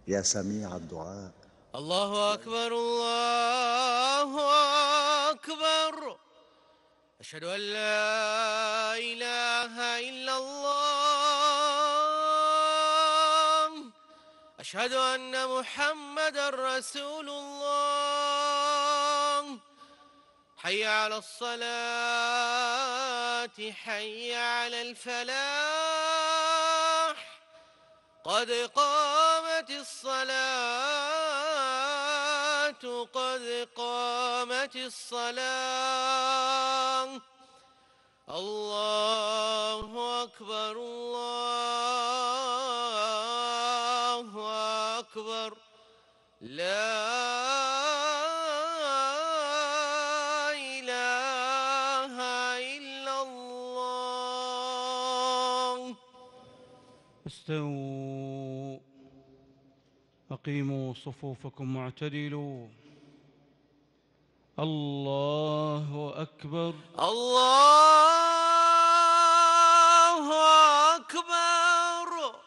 يا سميع الدعاء. الله أكبر الله أكبر. أشهد أن لا إله إلا الله. أشهد أن محمدًا رسول الله. حي على الصلاة، حي على الفلاح. قد قامت الصلاة، قد قامت الصلاة. الله أكبر الله أكبر. لا إله إلا الله. استووا، أقيموا صفوفكم واعتدلوا. الله أكبر. الله أكبر.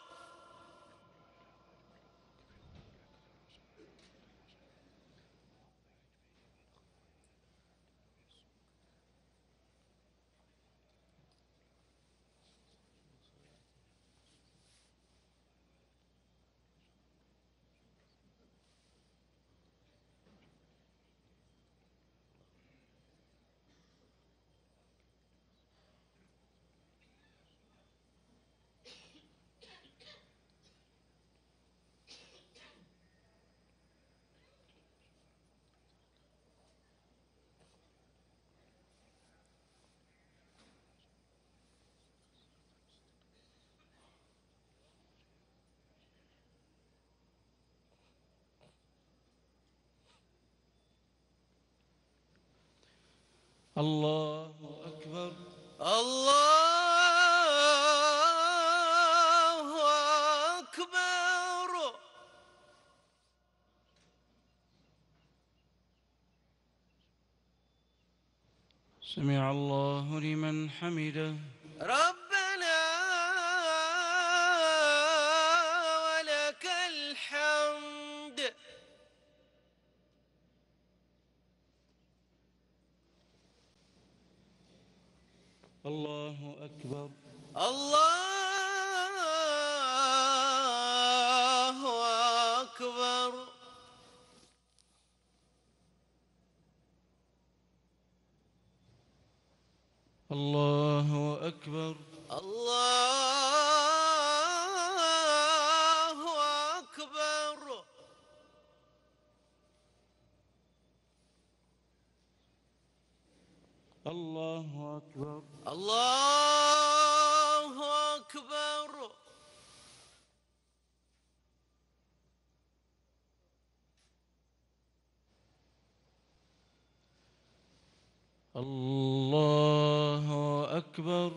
الله أكبر. الله أكبر. سمع الله لمن حمده. ربنا ولك الحمد. الله أكبر. الله أكبر. الله أكبر. الله أكبر. الله أكبر. الله أكبر. الله أكبر.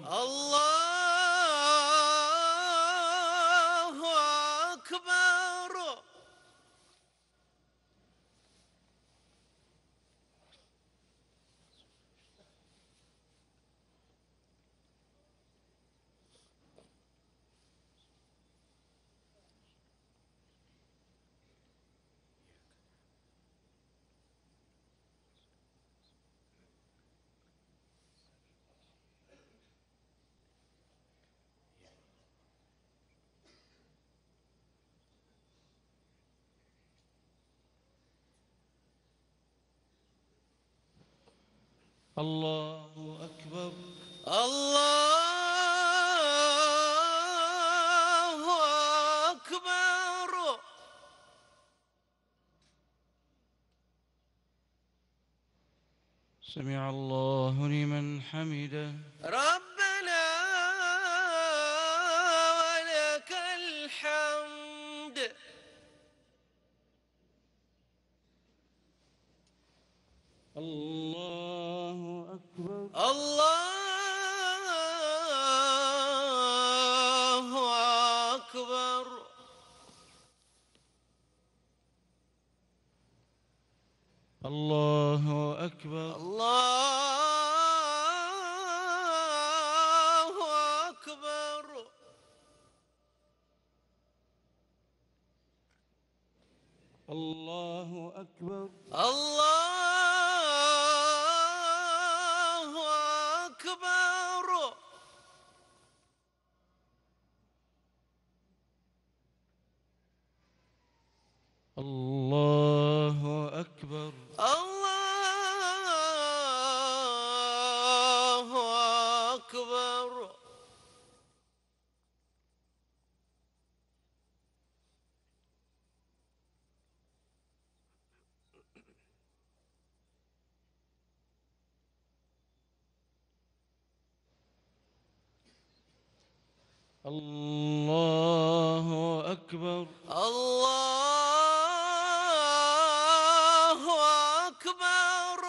الله أكبر. الله أكبر. الله أكبر. سمع الله لمن حمده. ربنا ولك الحمد. الله أكبر. الله أكبر. الله أكبر. الله أكبر. الله أكبر. الله أكبر. الله أكبر. الله أكبر. الله أكبر. الله أكبر.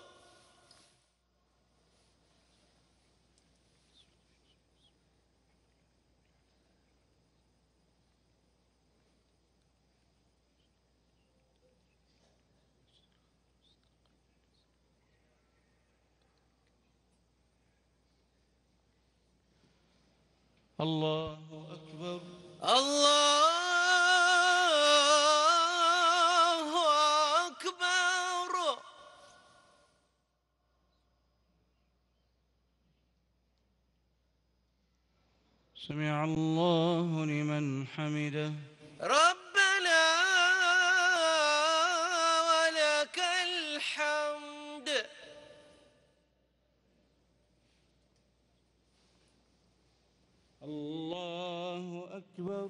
الله أكبر. الله أكبر. سمع الله لمن حمده. ربنا ولك الحمد. الله أكبر.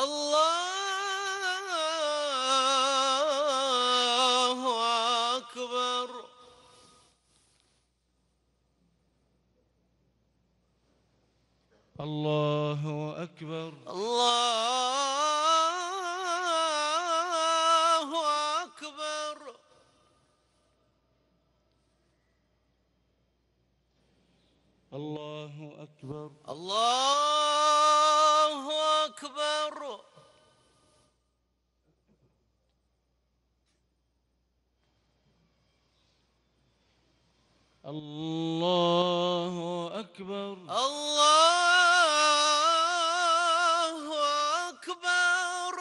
الله أكبر. الله أكبر. الله أكبر. الله أكبر. الله أكبر. الله أكبر. الله أكبر.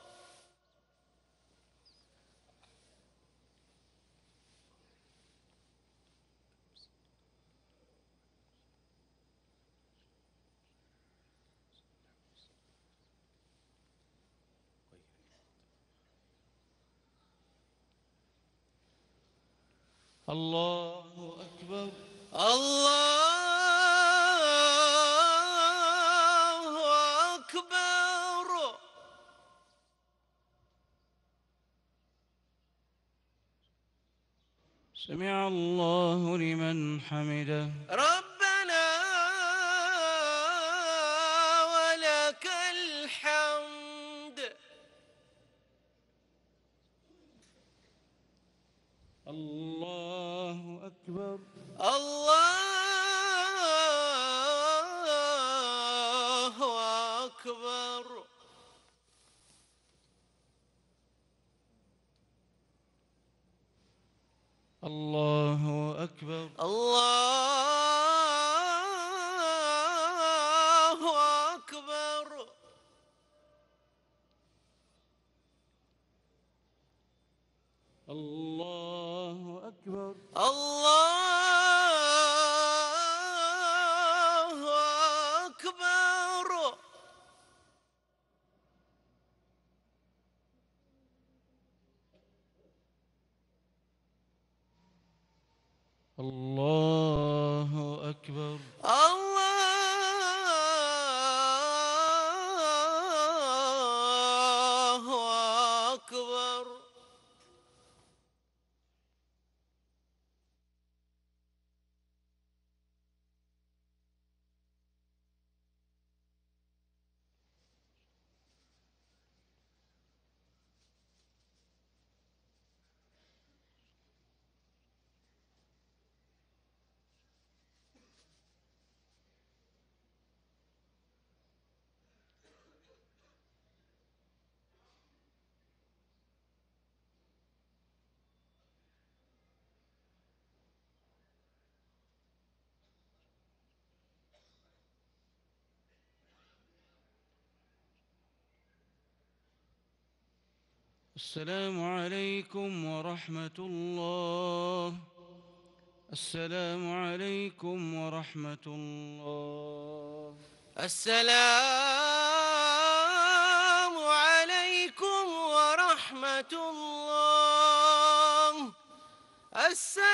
الله أكبر. الله أكبر. سمع الله لمن حمده. ربنا ولك الحمد. الله أكبر. الله أكبر. الله أكبر. الله أكبر. الله أكبر. الله أكبر. الله أكبر. الله أكبر. السلام عليكم ورحمة الله. السلام عليكم ورحمة الله. السلام عليكم ورحمة الله.